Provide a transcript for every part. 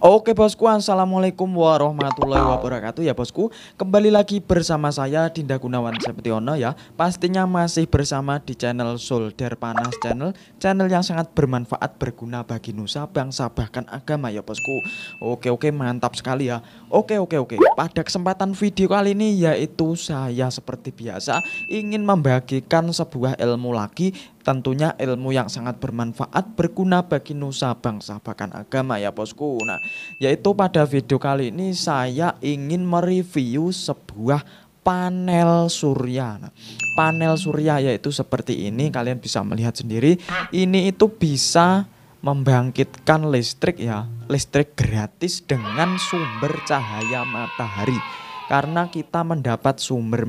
Oke bosku, assalamualaikum warahmatullahi wabarakatuh ya bosku. Kembali lagi bersama saya Dinda Gunawan Septiono ya. Pastinya masih bersama di channel Solder Panas Channel yang sangat bermanfaat, berguna bagi nusa, bangsa, bahkan agama ya bosku. Oke mantap sekali ya. Oke. Pada kesempatan video kali ini yaitu saya seperti biasa ingin membagikan sebuah ilmu lagi. Tentunya ilmu yang sangat bermanfaat, berguna bagi nusa, bangsa, bahkan agama ya bosku. Nah, yaitu pada video kali ini saya ingin mereview sebuah panel surya. Nah, panel surya yaitu seperti ini, kalian bisa melihat sendiri. Ini itu bisa membangkitkan listrik ya, listrik gratis dengan sumber cahaya matahari. Karena kita mendapat sumber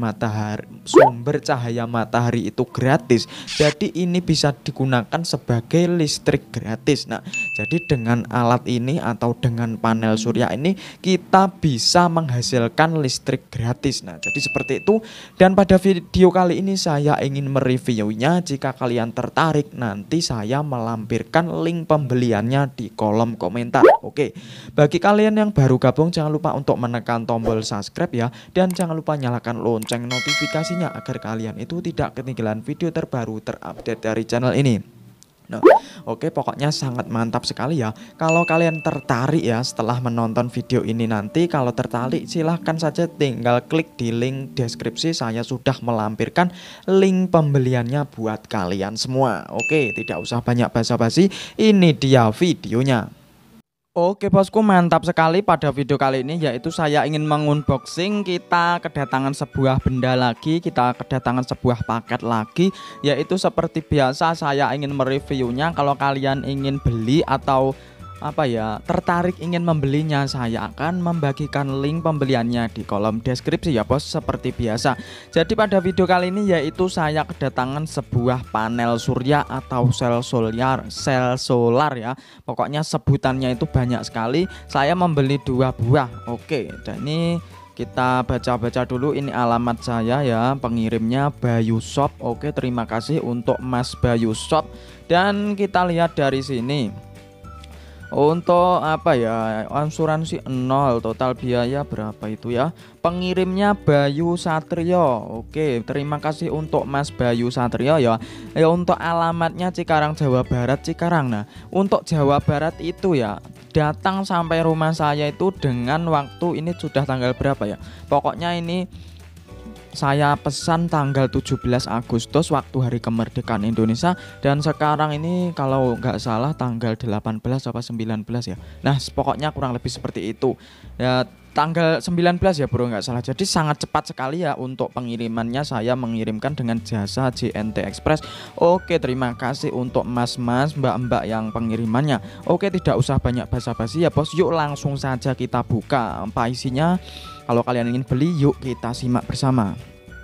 cahaya matahari itu gratis, jadi ini bisa digunakan sebagai listrik gratis. Nah, jadi dengan alat ini atau dengan panel surya ini kita bisa menghasilkan listrik gratis. Nah, jadi seperti itu. Dan pada video kali ini saya ingin mereviewnya. Jika kalian tertarik, nanti saya melampirkan link pembeliannya di kolom komentar. Oke, bagi kalian yang baru gabung jangan lupa untuk menekan tombol subscribe ya, dan jangan lupa nyalakan lonceng notifikasinya agar kalian itu tidak ketinggalan video terbaru terupdate dari channel ini. Nah, oke, pokoknya sangat mantap sekali ya. Kalau kalian tertarik ya setelah menonton video ini, nanti kalau tertarik silahkan saja tinggal klik di link deskripsi, saya sudah melampirkan link pembeliannya buat kalian semua. Oke, tidak usah banyak basa-basi, ini dia videonya. Oke bosku, mantap sekali. Pada video kali ini yaitu saya ingin mengunboxing, kita kedatangan sebuah benda lagi, kita kedatangan sebuah paket lagi, yaitu seperti biasa saya ingin mereviewnya. Kalau kalian ingin beli atau tertarik ingin membelinya, saya akan membagikan link pembeliannya di kolom deskripsi ya bos, seperti biasa. Jadi pada video kali ini yaitu saya kedatangan sebuah panel surya atau sel solar ya. Pokoknya sebutannya itu banyak sekali. Saya membeli 2 buah. Oke, dan ini kita baca-baca dulu. Ini alamat saya ya, pengirimnya Bayu Shop. Oke, terima kasih untuk Mas Bayu Shop. Dan kita lihat dari sini. Untuk asuransi 0, total biaya berapa itu ya. Pengirimnya Bayu Satrio. Oke, terima kasih untuk Mas Bayu Satrio ya. Untuk alamatnya Cikarang, Jawa Barat, Cikarang. Nah, untuk Jawa Barat itu ya, datang sampai rumah saya itu dengan waktu, ini sudah tanggal berapa ya, pokoknya ini saya pesan tanggal 17 Agustus waktu hari kemerdekaan Indonesia, dan sekarang ini kalau nggak salah tanggal 18 apa 19 ya. Nah, pokoknya kurang lebih seperti itu ya, tanggal 19 ya bro, nggak salah. Jadi sangat cepat sekali ya untuk pengirimannya. Saya mengirimkan dengan jasa JNT Express. Oke, terima kasih untuk mas-mas, mbak-mbak yang pengirimannya. Oke, tidak usah banyak basa-basi ya bos, yuk langsung saja kita buka apa isinya. Kalau kalian ingin beli, yuk kita simak bersama.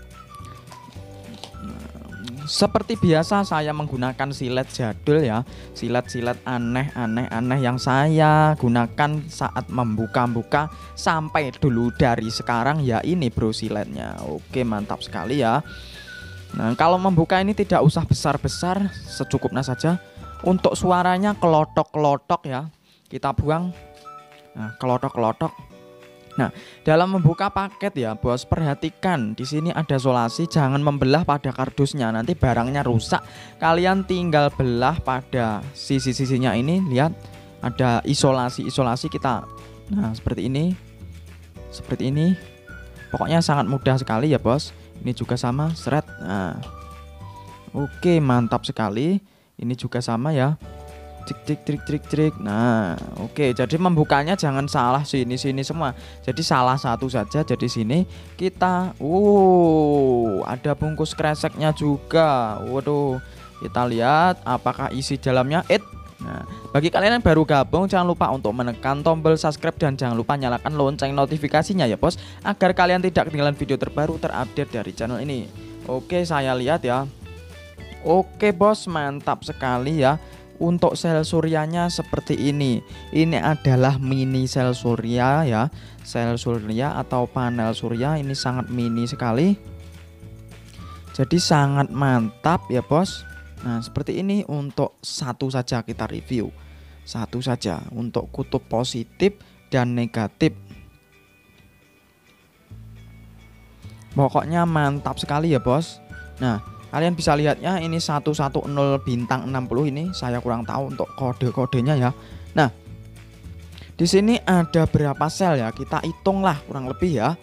Seperti biasa saya menggunakan silet jadul ya, silet aneh yang saya gunakan saat membuka sampai dulu dari sekarang ya. Ini bro siletnya. Oke, mantap sekali ya. Nah, kalau membuka ini tidak usah besar-besar, secukupnya saja. Untuk suaranya kelotok-kelotok ya, kita buang. Nah, kelotok-kelotok. Nah, dalam membuka paket ya bos, perhatikan di sini ada solasi, jangan membelah pada kardusnya, nanti barangnya rusak. Kalian tinggal belah pada sisi-sisinya ini, lihat ada isolasi kita. Nah, seperti ini. Pokoknya sangat mudah sekali ya bos. Ini juga sama, seret. Nah, oke, mantap sekali. Ini juga sama ya. Trik. Nah, oke, jadi membukanya jangan salah sini semua. Jadi salah satu saja. Jadi sini kita ada bungkus kreseknya juga. Waduh, kita lihat apakah isi dalamnya. Nah, bagi kalian yang baru gabung jangan lupa untuk menekan tombol subscribe dan jangan lupa nyalakan lonceng notifikasinya ya bos, agar kalian tidak ketinggalan video terbaru terupdate dari channel ini. Oke, saya lihat ya. Oke bos, mantap sekali ya. Untuk sel suryanya seperti ini. Ini adalah mini sel surya ya. Sel surya atau panel surya ini sangat mini sekali. Jadi sangat mantap ya bos. Nah, seperti ini. Untuk satu saja kita review. satu saja untuk kutub positif dan negatif. Pokoknya mantap sekali ya bos. Nah, kalian bisa lihatnya ini 110 bintang 60 ini saya kurang tahu untuk kode-kodenya ya. Nah, di sini ada berapa sel ya? Kita hitunglah kurang lebih ya.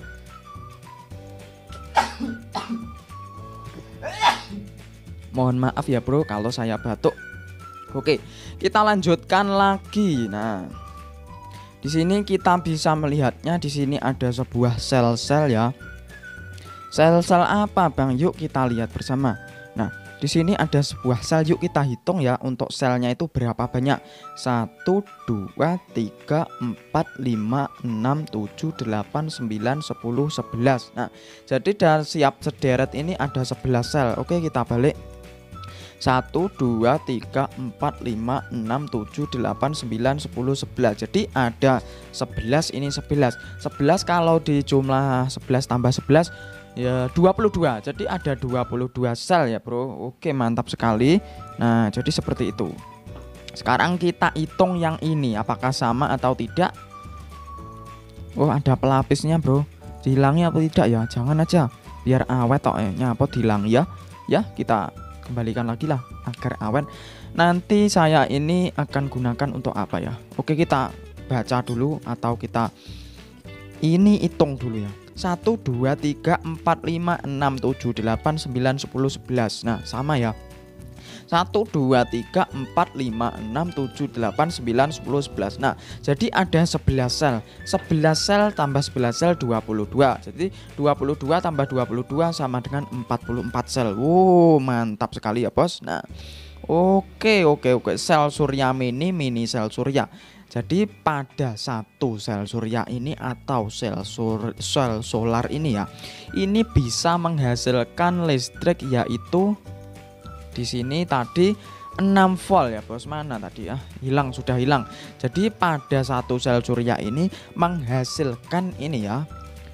Mohon maaf ya bro kalau saya batuk. Oke, kita lanjutkan lagi. Nah, di sini kita bisa melihatnya di sini ada sebuah sel-sel ya. Sel-sel apa Bang? Yuk kita lihat bersama. Nah, di sini ada sebuah sel, yuk kita hitung ya untuk selnya itu berapa banyak. 1 2 3 4 5 6 7 8 9 10 11. Nah, jadi dari siap sederet ini ada 11 sel. Oke, kita balik. 1 2 3 4 5 6 7 8 9 10 11. Jadi ada 11 ini 11. 11 kalau dijumlah 11 tambah 11 ya 22. Jadi ada 22 sel ya bro. Oke, mantap sekali. Nah, jadi seperti itu. Sekarang kita hitung yang ini apakah sama atau tidak. Oh, ada pelapisnya bro. Dihilangi apa tidak ya? Jangan aja biar awet tok nyapa dihilang ya. Ya, kita kembalikan lagi lah agar awet. Nanti saya ini akan gunakan untuk apa ya? Oke, kita baca dulu atau kita ini hitung dulu ya. 1 2 3 4 5 6 7 8 9 10 11. Nah, sama ya. 1 2 3 4 5 6 7 8 9 10 11. Nah, jadi ada 11 sel. 11 sel tambah 11 sel 22. Jadi 22 tambah 22 sama dengan 44 sel. Wow, mantap sekali ya bos. Nah, oke. Sel surya mini sel surya. Jadi pada satu sel surya ini atau sel solar ini ya, ini bisa menghasilkan listrik yaitu di sini tadi 6 volt ya bos. Mana tadi ya? Hilang, sudah hilang. Jadi pada satu sel surya ini menghasilkan ini ya.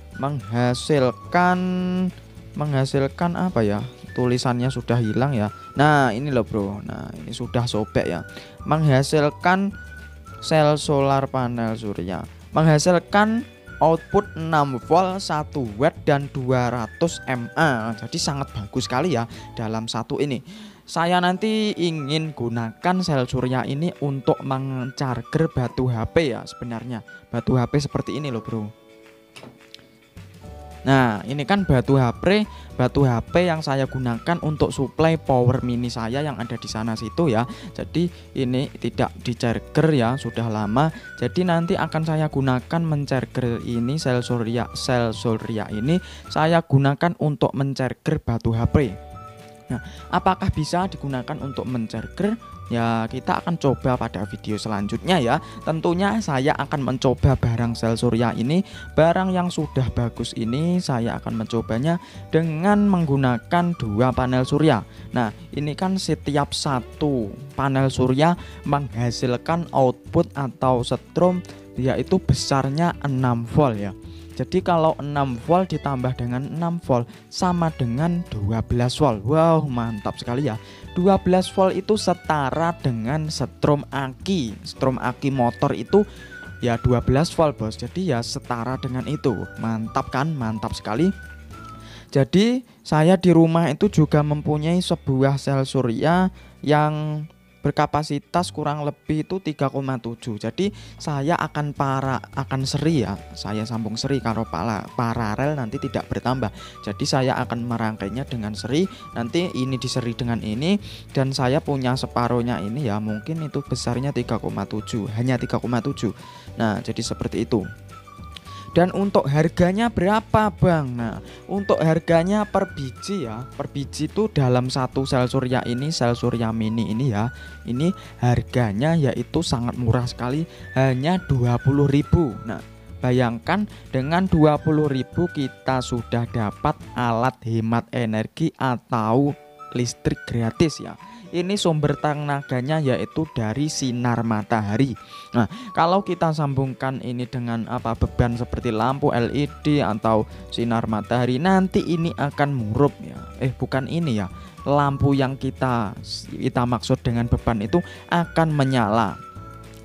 Menghasilkan apa ya? Tulisannya sudah hilang ya. Nah, ini loh bro. Nah, ini sudah sobek ya. Menghasilkan sel solar panel surya menghasilkan output 6 volt, 1 watt dan 200 mA. Jadi sangat bagus sekali ya dalam satu ini. Saya nanti ingin gunakan sel surya ini untuk mencarger batu HP ya sebenarnya. Batu HP seperti ini loh bro. Nah, ini kan batu HP yang saya gunakan untuk suplai power mini saya yang ada di sana situ ya. Jadi ini tidak di charger ya, sudah lama. Jadi nanti akan saya gunakan mencarger ini sel surya ini saya gunakan untuk mencarger batu HP. Nah, apakah bisa digunakan untuk mencarger? Ya, kita akan coba pada video selanjutnya ya. Tentunya saya akan mencoba barang sel surya ini. Barang yang sudah bagus ini saya akan mencobanya dengan menggunakan 2 panel surya. Nah, ini kan setiap satu panel surya menghasilkan output atau strom yaitu besarnya 6 volt ya. Jadi kalau 6 volt ditambah dengan 6 volt sama dengan 12 volt. Wow, mantap sekali ya. 12 volt itu setara dengan strom aki. Strom aki motor itu ya 12 volt bos. Jadi ya setara dengan itu. Mantap kan? Mantap sekali. Jadi saya di rumah itu juga mempunyai sebuah sel surya yang berkapasitas kurang lebih itu 3,7. Jadi saya akan seri ya. Saya sambung seri kalau paralel nanti tidak bertambah. Jadi saya akan merangkainya dengan seri. Nanti ini diseri dengan ini dan saya punya separuhnya ini ya, mungkin itu besarnya 3,7, hanya 3,7. Nah, jadi seperti itu. Dan untuk harganya berapa bang? Nah, untuk harganya per biji ya, per biji itu dalam satu sel surya ini, sel surya mini ini ya, ini harganya yaitu sangat murah sekali, hanya 20.000. Nah, bayangkan dengan 20.000 kita sudah dapat alat hemat energi atau listrik gratis ya. Ini sumber tenaganya yaitu dari sinar matahari. Nah, kalau kita sambungkan ini dengan beban seperti lampu LED atau sinar matahari, nanti ini akan murup ya. Bukan ini ya. Lampu yang kita maksud dengan beban itu akan menyala.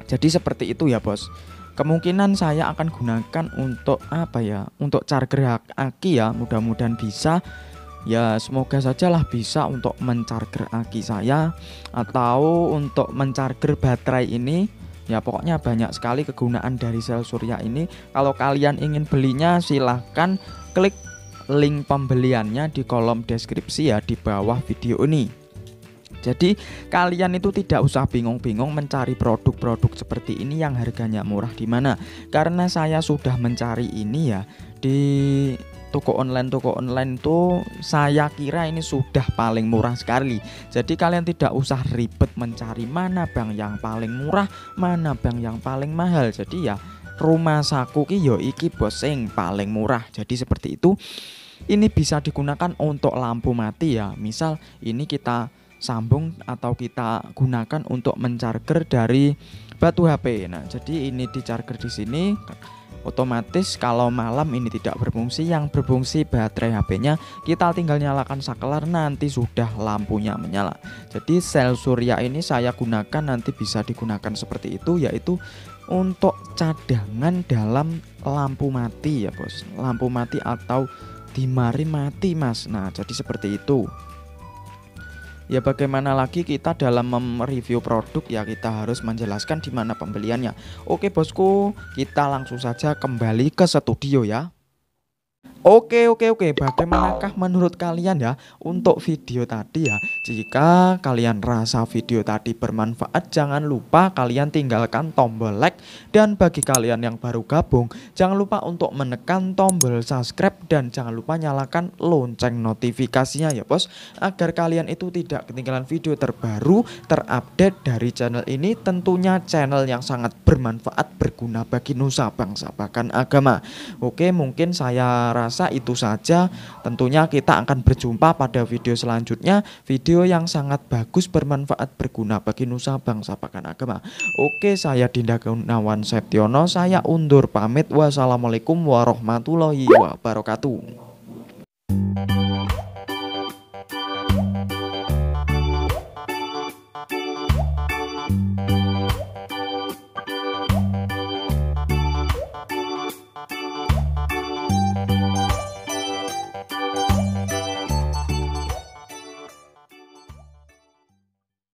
Jadi seperti itu ya bos. Kemungkinan saya akan gunakan untuk apa ya, untuk charger aki ya, mudah-mudahan bisa. Ya semoga sajalah bisa untuk mencarger aki saya atau untuk mencarger baterai ini. Ya pokoknya banyak sekali kegunaan dari sel surya ini. Kalau kalian ingin belinya silahkan klik link pembeliannya di kolom deskripsi ya, di bawah video ini. Jadi kalian itu tidak usah bingung-bingung mencari produk-produk seperti ini yang harganya murah di mana. Karena saya sudah mencari ini ya di toko online tuh saya kira ini sudah paling murah sekali. Jadi kalian tidak usah ribet mencari mana bang yang paling murah, mana bang yang paling mahal. Jadi ya rumah saku ki yo iki bos sing paling murah. Jadi seperti itu. Ini bisa digunakan untuk lampu mati ya. Misal ini kita sambung atau kita gunakan untuk mencarger dari batu HP. Nah, jadi ini dicarger di sini. Otomatis kalau malam ini tidak berfungsi, yang berfungsi baterai HP-nya, kita tinggal nyalakan saklar, nanti sudah lampunya menyala. Jadi sel surya ini saya gunakan nanti bisa digunakan seperti itu, yaitu untuk cadangan dalam lampu mati ya bos. Lampu mati atau dimari mati mas. Nah jadi seperti itu. Ya bagaimana lagi kita dalam mereview produk ya, kita harus menjelaskan di mana pembeliannya. Oke bosku, kita langsung saja kembali ke studio ya. Oke, bagaimanakah menurut kalian ya untuk video tadi ya? Jika kalian rasa video tadi bermanfaat, jangan lupa kalian tinggalkan tombol like. Dan bagi kalian yang baru gabung, jangan lupa untuk menekan tombol subscribe. Dan jangan lupa nyalakan lonceng notifikasinya ya bos, agar kalian itu tidak ketinggalan video terbaru terupdate dari channel ini. Tentunya channel yang sangat bermanfaat, berguna bagi nusa bangsa bahkan agama. Oke, mungkin saya rasa itu saja. Tentunya kita akan berjumpa pada video selanjutnya, video yang sangat bagus, bermanfaat, berguna bagi nusa bangsa bahkan agama. Oke, saya Dinda Gunawan Septiono, saya undur pamit. Wassalamualaikum warahmatullahi wabarakatuh.